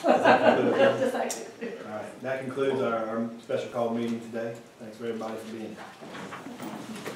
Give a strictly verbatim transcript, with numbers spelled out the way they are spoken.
Does that conclude it? Just like it. All right, that concludes our, our special call meeting today. Thanks for everybody for being here.